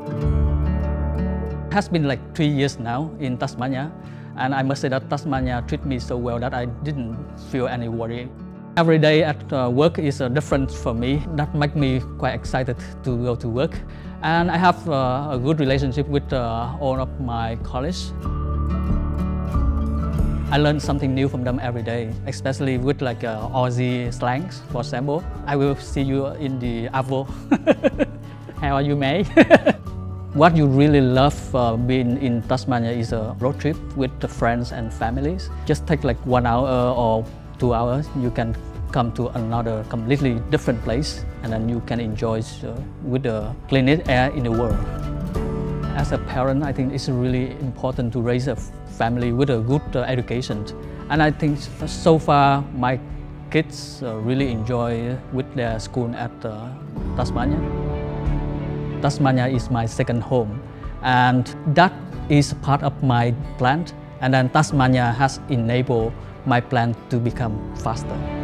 It has been like 3 years now in Tasmania, and I must say that Tasmania treated me so well that I didn't feel any worry. Every day at work is different for me. That makes me quite excited to go to work. And I have a good relationship with all of my colleagues. I learn something new from them every day, especially with like Aussie slangs, for example. I will see you in the Avo. How are you, mate? What you really love being in Tasmania is a road trip with the friends and families. Just take like 1 hour or 2 hours, you can come to another completely different place, and then you can enjoy with the cleanest air in the world. As a parent, I think it's really important to raise a family with a good education. And I think so far my kids really enjoy with their school at Tasmania. Tasmania is my second home, and that is part of my plan. And then Tasmania has enabled my plan to become faster.